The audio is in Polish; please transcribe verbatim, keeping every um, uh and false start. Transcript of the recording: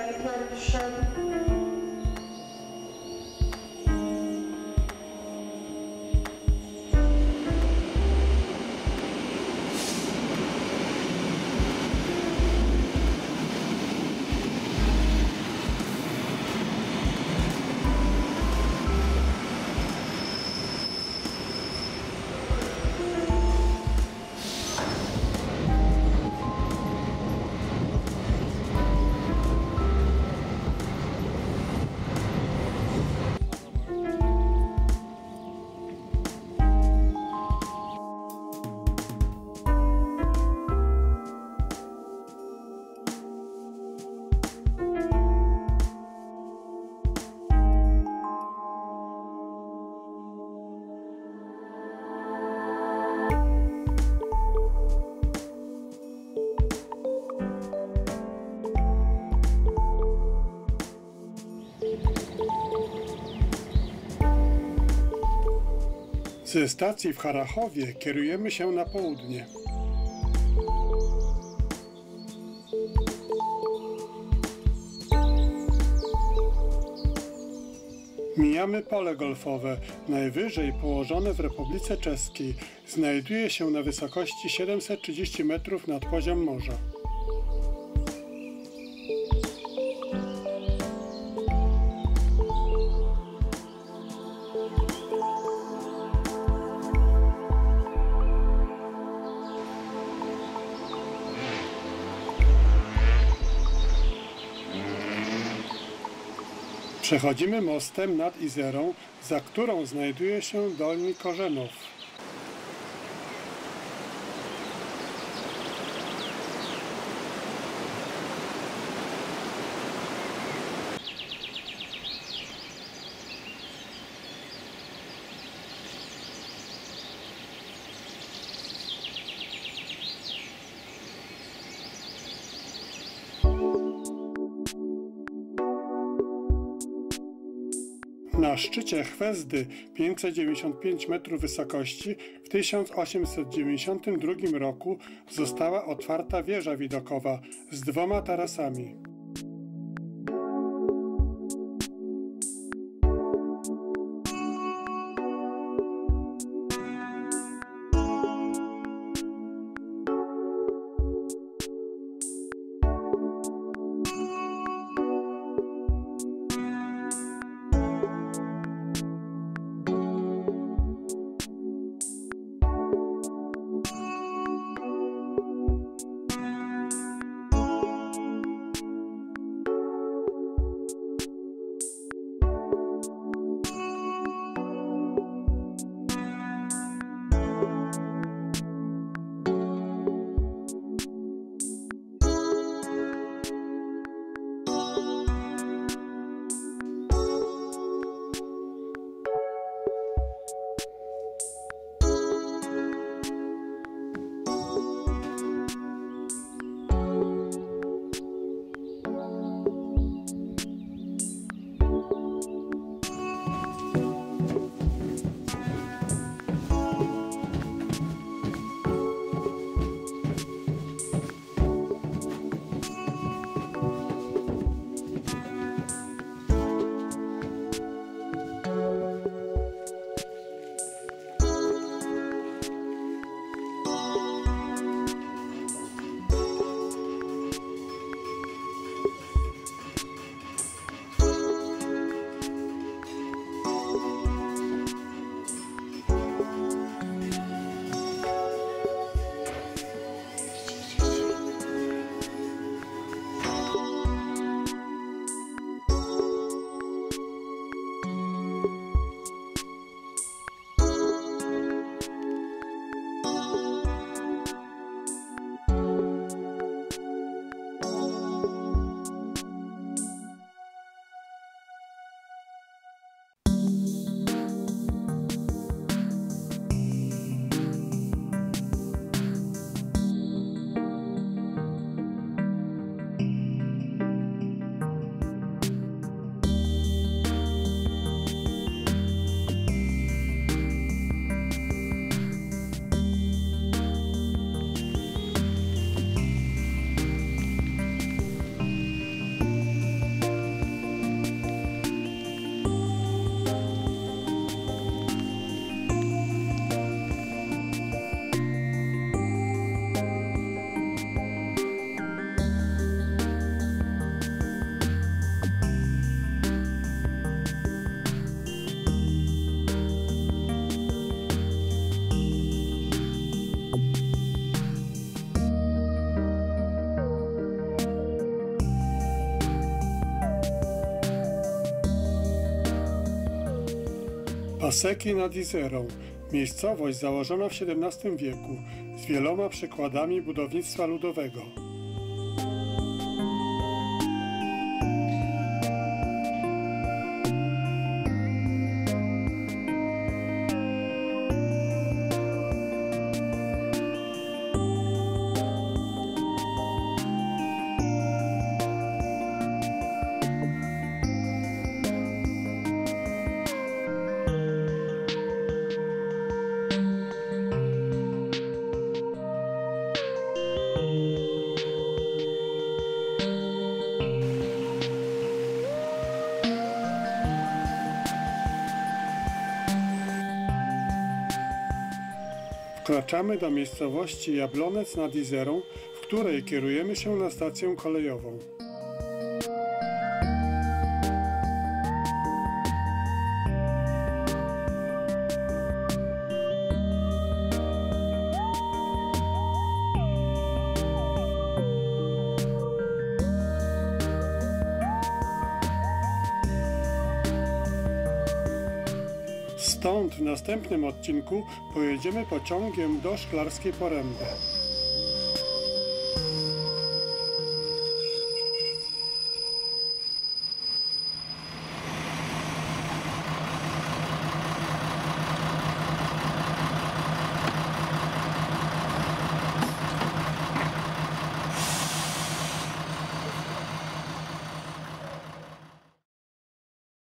najpierwszy. Ze stacji w Harachowie kierujemy się na południe. Mijamy pole golfowe, najwyżej położone w Republice Czeskiej. Znajduje się na wysokości siedemset trzydzieści metrów nad poziom morza. Przechodzimy mostem nad Izerą, za którą znajduje się Dolni Korzenow. Na szczycie Chwezdy, pięćset dziewięćdziesiąt pięć metrów wysokości, w tysiąc osiemset dziewięćdziesiątym drugim roku została otwarta wieża widokowa z dwoma tarasami. Paseki nad Izerą. Miejscowość założona w siedemnastym wieku z wieloma przykładami budownictwa ludowego. Wkraczamy do miejscowości Jablonec nad Izerą, w której kierujemy się na stację kolejową. Stąd w następnym odcinku pojedziemy pociągiem do Szklarskiej Poręby.